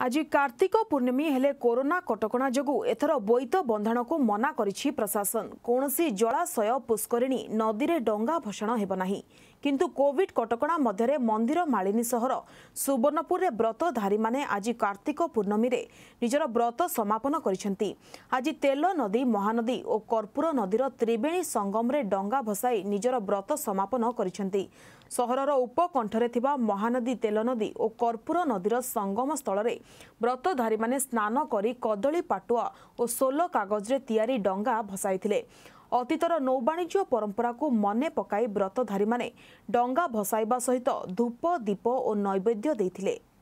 आज कार्तिक पूर्णिमी हेले कोरोना कटकणा जोगु एथर बोईत बंधाण को मना करिछि प्रशासन। कौनसी जलाशय पुष्करिणी नदी रे डंगा भषण हेब नाही, किंतु कोविड कटकणा मध्यरे मंदिर मालिनी सहर सुवर्णपुर रे व्रतधारी माने आज कार्तिक पूर्णमी रे निजर व्रत समापन करिसेंती। आज तेल नदी, महानदी और कर्पूर नदीर त्रिवेणी संगम रे डंगा भसाई निजर व्रत समापन करिसेंती। सहरर उपकंठरे थिबा महानदी, तेल नदी और कर्पूर नदीर संगम स्थल रे व्रतधारी माने स्नान करी कदली पाटुआ और सोल कागज रे तैयारी डंगा भसाइथिले। अतीतर नौवाणिज्य परंपरा को मने पकाई व्रतधारी माने डंगा भसाइबा सहित धूप, दीप और नैवेद्य देइथिले।